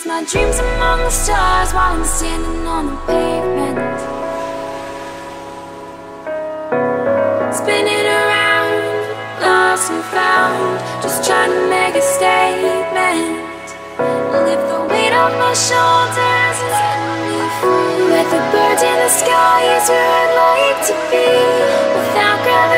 chase my dreams among the stars while I'm standing on the pavement, spinning around, lost and found, just trying to make a statement. Lift the weight off my shoulders and set me free. With the birds in the sky is where I'd like to be, without gravity.